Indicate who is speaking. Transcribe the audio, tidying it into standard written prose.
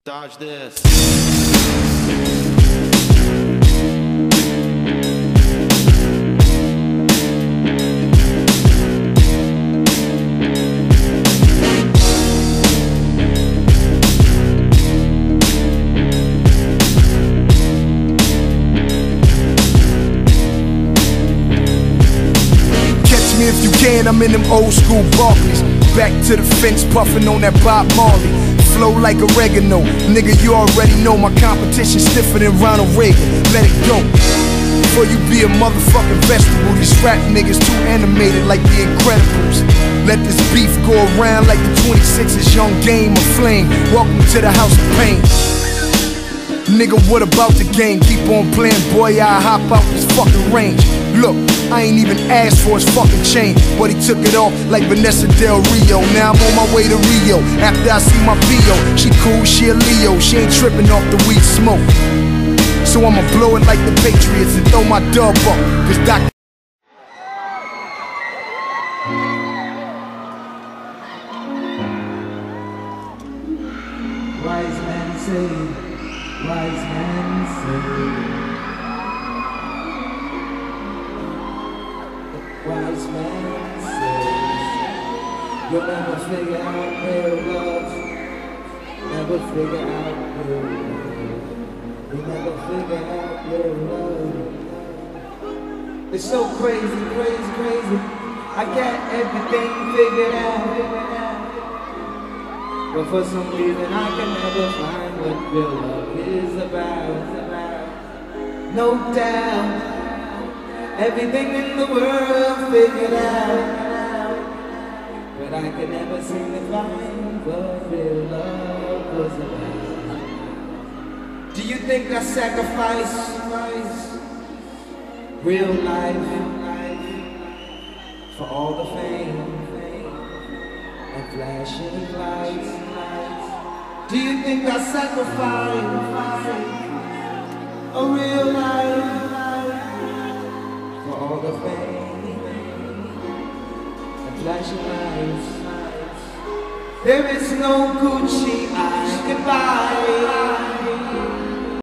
Speaker 1: Dodge this.
Speaker 2: Catch me if you can, I'm in them old school Barclays. Back to the fence, puffin' on that Bob Marley. Flow like oregano, nigga, you already know my competition stiffer than Ronald Reagan. Let it go. Before you be a motherfucking vegetable, these rap niggas too animated like the Incredibles. Let this beef go around like the 26's Young Game of Flame. Welcome to the House of Pain. Nigga, what about the game? Keep on playing, boy, I hop out this fucking range. Look, I ain't even asked for his fucking chain, but he took it off like Vanessa Del Rio. Now I'm on my way to Rio, after I see my P.O. She cool, she a Leo, she ain't tripping off the weed smoke. So I'ma blow it like the Patriots and throw my dub up, cause Dr.
Speaker 3: Wise men say, wise men say, wise men say, you'll never figure out real love, never figure out real love, you'll never figure out real love. It's so crazy, crazy, crazy, I got everything figured out. But for some reason I can never find what real love is about. No doubt, everything in the world figured out, but I can never seem to find what real love was about. Do you think I sacrifice real life for all the fame and flashing lights? Do you think I sacrifice a real life for all the fame and flashing lights? There is no Gucci I can buy.